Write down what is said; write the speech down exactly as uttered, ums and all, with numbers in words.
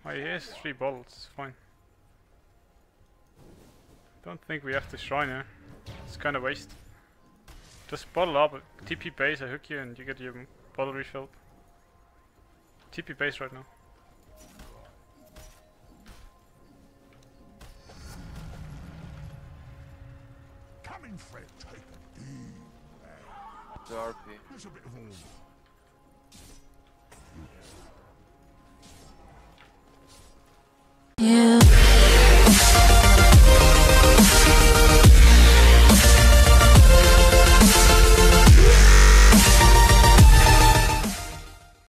Oh, he has three bottles, it's fine. Don't think we have to shrine here. It's kinda waste. Just bottle up, T P base, I hook you and you get your bottle refilled. T P base right now. Coming, Fred, take a deep breath. The R P. There's a bit of all.